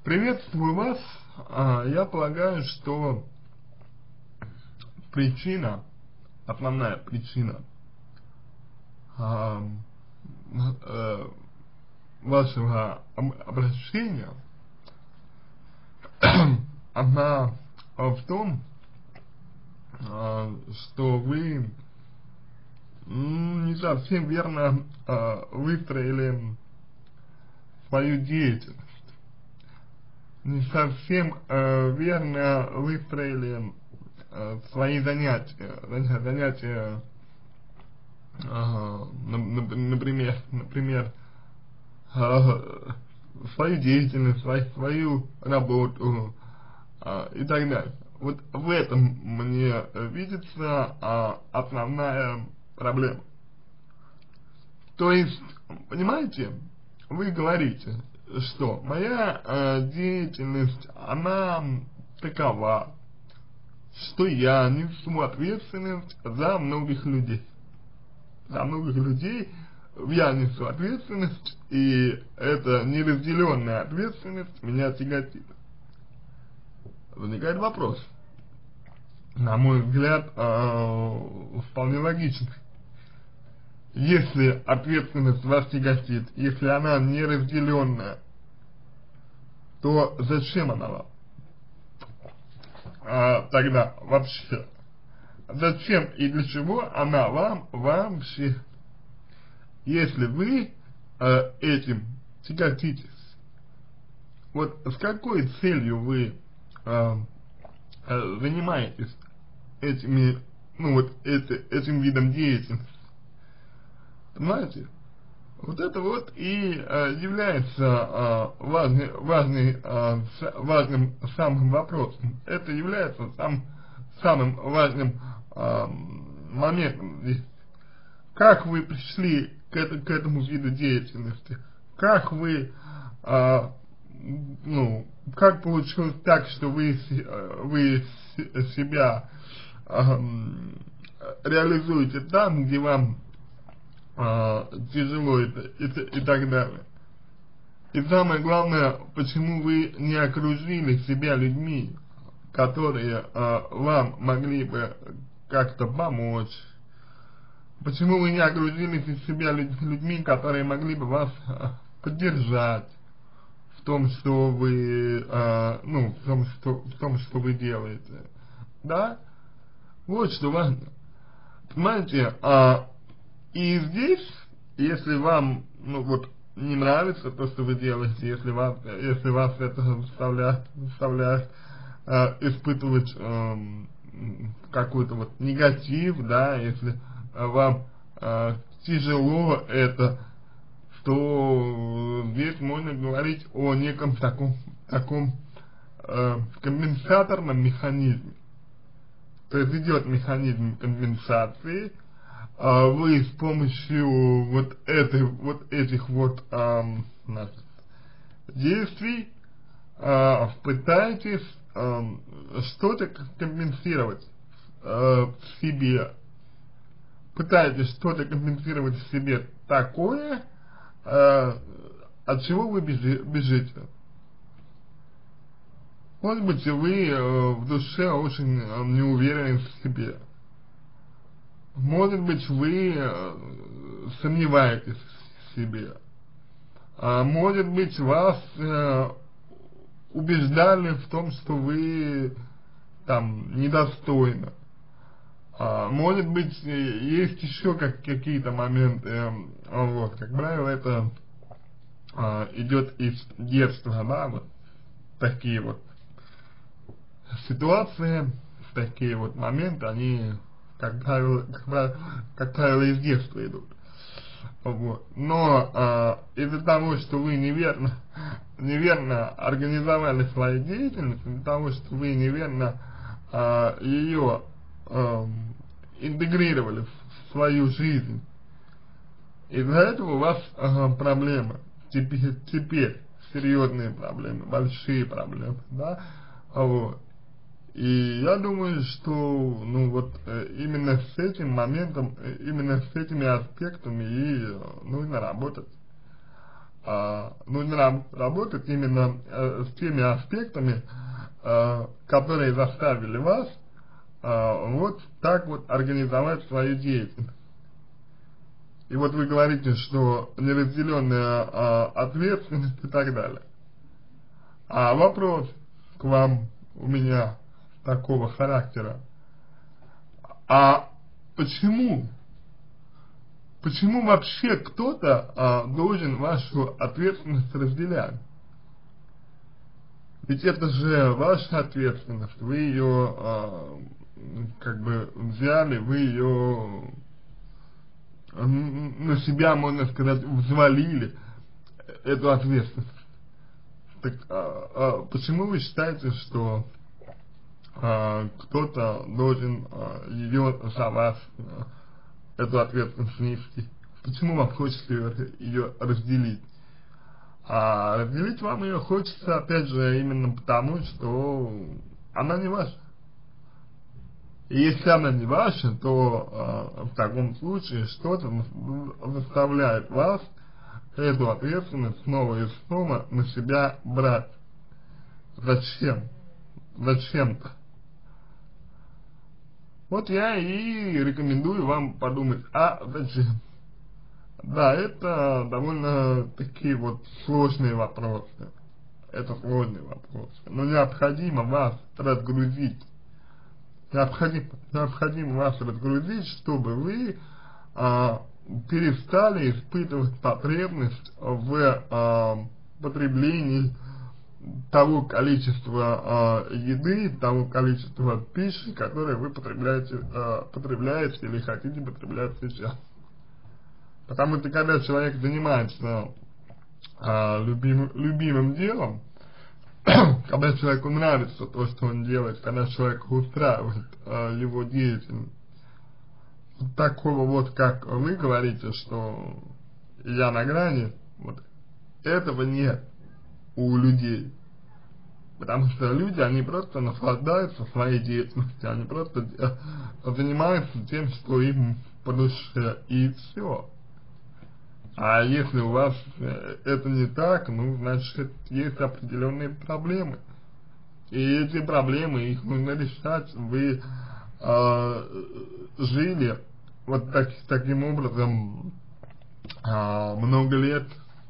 Приветствую вас. Я полагаю, что причина, основная причина вашего обращения, она в том, что вы не совсем верно выстроили свою деятельность, не совсем верно выстроили свои занятия, например, свою деятельность, свою работу и так далее. Вот в этом мне видится основная проблема. То есть, понимаете, вы говорите, что моя деятельность, она такова, что я несу ответственность за многих людей. За многих людей я несу ответственность, и эта неразделенная ответственность меня тяготит. Возникает вопрос, на мой взгляд, вполне логичный. Если ответственность вас тяготит, если она неразделенная, то зачем она вам? Тогда вообще, зачем и для чего она вам вообще, если вы этим тяготитесь? Вот с какой целью вы занимаетесь этим видом деятельности? Понимаете? Вот это вот и является важным самым вопросом. Это является самым важным моментом здесь. Как вы пришли к этому виду деятельности? Как вы, как получилось так, что вы себя реализуете там, где вам тяжело и так далее. И самое главное, почему вы не окружили себя людьми, которые вам могли бы как-то помочь? Почему вы не окружили себя людьми, которые могли бы вас поддержать в том, что вы, в том, что вы делаете? Да? Вот что важно. Понимаете, и здесь, если вам, не нравится то, что вы делаете, если вас это заставляет испытывать какой-то вот негатив, да, если вам тяжело это, то здесь можно говорить о неком таком компенсаторном механизме. То есть идет механизм компенсации, вы с помощью вот этих действий пытаетесь что-то компенсировать в себе, такое, от чего вы бежите. Может быть, вы в душе очень не уверены в себе. Может быть, вы сомневаетесь в себе. Может быть, вас убеждали в том, что вы там недостойны. Может быть, есть еще какие-то моменты, как правило, это идет из детства, да, вот такие вот ситуации, такие вот моменты, они, как правило, из детства идут. Вот. Но из-за того, что вы неверно организовали свою деятельность, из-за того, что вы неверно ее интегрировали в свою жизнь, из-за этого у вас проблемы, теперь серьезные проблемы, большие проблемы, да, вот. И я думаю, что, именно с этим моментом, именно с этими аспектами и нужно работать. нужно работать именно с теми аспектами, которые заставили вас вот так вот организовать свою деятельность. И вот вы говорите, что неразделенная ответственность и так далее. А вопрос к вам у меня такого характера. А почему вообще кто-то должен вашу ответственность разделять? Ведь это же ваша ответственность, вы ее как бы взяли, вы ее на себя, можно сказать, взвалили эту ответственность. Так почему вы считаете, что кто-то должен ее за вас, эту ответственность нести? Почему вам хочется ее разделить? А разделить вам ее хочется, опять же, именно потому, что она не ваша. И если она не ваша, то в таком случае что-то заставляет вас эту ответственность снова и снова на себя брать. Зачем? Зачем-то? Вот я и рекомендую вам подумать, зачем? Да, это довольно такие вот сложные вопросы. Это сложные вопросы. Но необходимо вас разгрузить. Необходимо вас разгрузить, чтобы вы перестали испытывать потребность в потреблении того количества еды, того количества пищи, которое вы потребляете или хотите потреблять сейчас. Потому что когда человек занимается любимым делом, когда человеку нравится то, что он делает, когда человек устраивает его деятельность, такого вот, как вы говорите, что я на грани, вот этого нет у людей. Потому что люди, они просто наслаждаются своей деятельностью, они просто занимаются тем, что им по душе, и все. А если у вас это не так, ну, значит, есть определенные проблемы. И эти проблемы, их нужно решать. Вы жили вот таким образом много лет.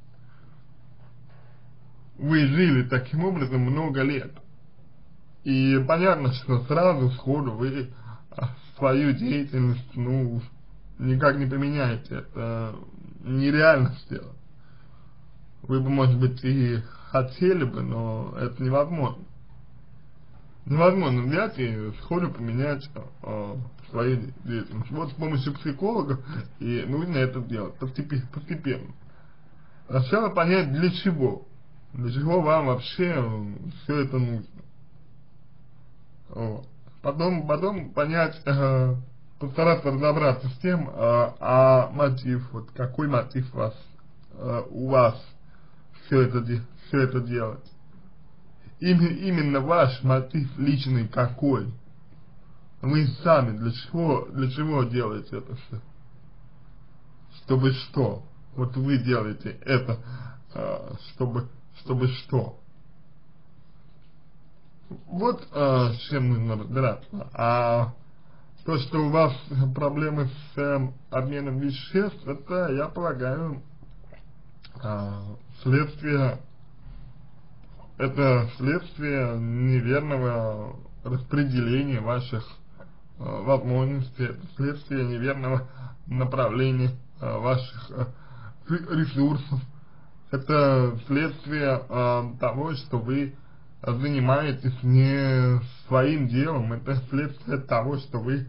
Вы жили таким образом много лет. И понятно, что сразу, сходу вы свою деятельность, ну, никак не поменяете. Это нереально сделать. Вы бы, может быть, и хотели бы, но это невозможно. Невозможно взять и сходу поменять свою деятельность. Вот с помощью психологов и нужно это делать постепенно. Сначала понять, для чего. Для чего вам вообще все это нужно. Вот. Потом понять, постараться разобраться с тем, мотив, вот какой мотив у вас все это делать. Именно ваш мотив личный какой. Вы сами для чего делаете это все? Чтобы что? Вот вы делаете это, чтобы что? Вот с чем нужно разбираться. А то, что у вас проблемы с обменом веществ, это, я полагаю, следствие неверного распределения ваших возможностей, это следствие неверного направления ваших ресурсов, это следствие того, что вы занимаетесь не своим делом, это следствие того, что вы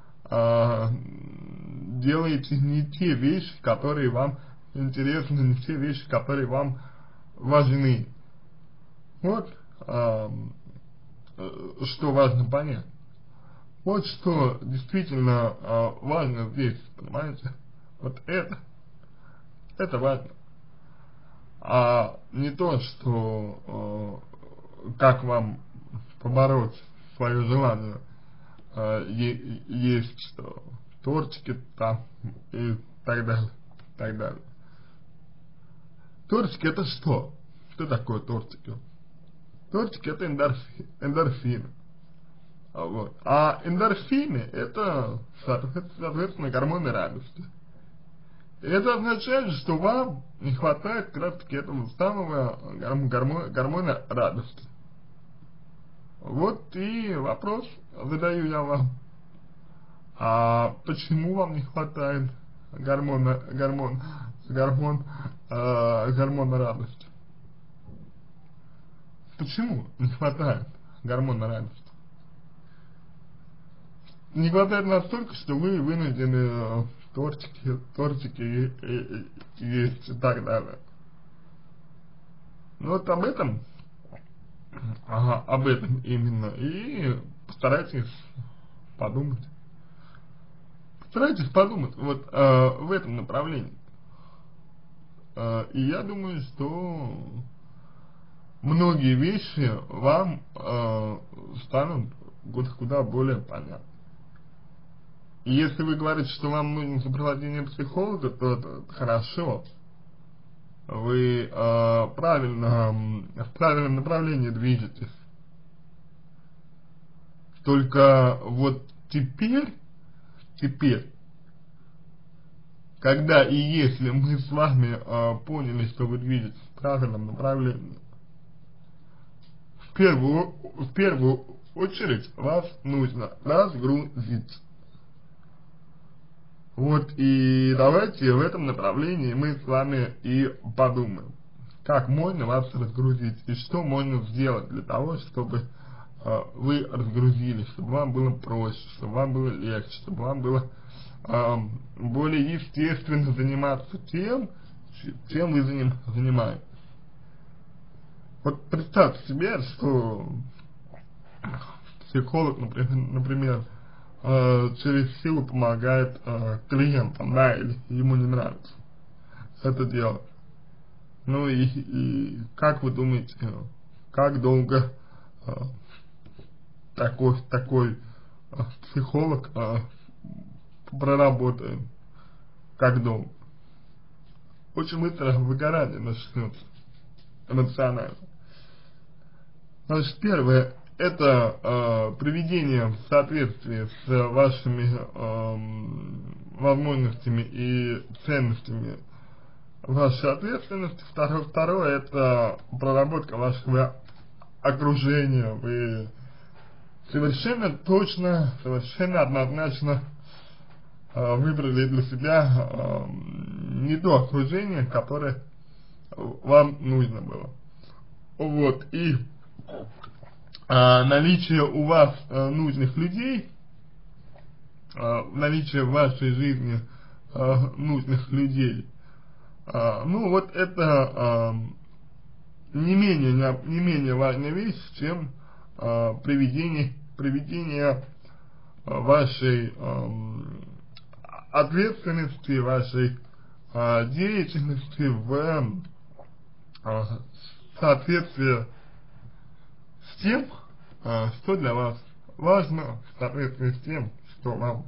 делаете не те вещи, которые вам интересны, не те вещи, которые вам важны. Вот что важно понять. Вот что действительно важно здесь, понимаете? Вот это важно. А не то, что как вам побороть свое желание есть тортики там и так далее, так далее. Тортики это что? Что такое тортики? Тортики это эндорфины. Вот. А эндорфины это, соответственно, гормоны радости. И это означает, что вам не хватает как раз таки этого самого гормона радости. Вот и вопрос задаю я вам. А почему вам не хватает гормона радости? Почему не хватает гормона радости? Не хватает настолько, что вы вынуждены тортики есть и так далее. Ну вот об этом именно. И постарайтесь подумать. Постарайтесь подумать вот в этом направлении. И я думаю, что многие вещи вам станут куда более понятны. И если вы говорите, что вам нужно сопровождение психолога, то это хорошо. Вы в правильном направлении движетесь. Только вот теперь, когда и если мы с вами поняли, что вы движетесь в правильном направлении, в первую очередь вас нужно разгрузить. Вот и давайте в этом направлении мы с вами и подумаем, как можно вас разгрузить и что можно сделать для того, чтобы вы разгрузились, чтобы вам было проще, чтобы вам было легче, чтобы вам было более естественно заниматься тем, чем вы занимаетесь. Вот представьте себе, что психолог, например, через силу помогает клиентам, да, или ему не нравится это делать. Ну и как вы думаете, как долго такой психолог проработает? Как долго? Очень быстро выгорание начнется эмоционально. Значит, первое, это приведение в соответствии с вашими возможностями и ценностями вашей ответственности. Второе, это проработка вашего окружения. Вы совершенно точно, совершенно однозначно выбрали для себя не то окружение, которое вам нужно было. Вот, и наличие у вас нужных людей, наличие в вашей жизни нужных людей, ну вот это не менее важная вещь, чем приведение вашей ответственности, вашей деятельности в соответствии с тем, что для вас важно, в соответствии с тем, что вам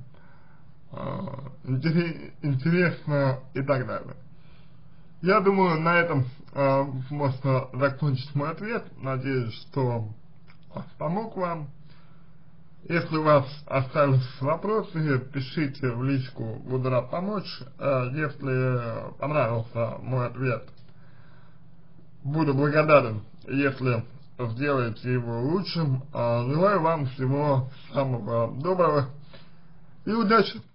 интересно и так далее. Я думаю, на этом можно закончить мой ответ. Надеюсь, что помог вам. Если у вас остались вопросы, пишите в личку, буду рад помочь. Если понравился мой ответ, буду благодарен, если сделаете его лучшим. Желаю вам всего самого доброго и удачи!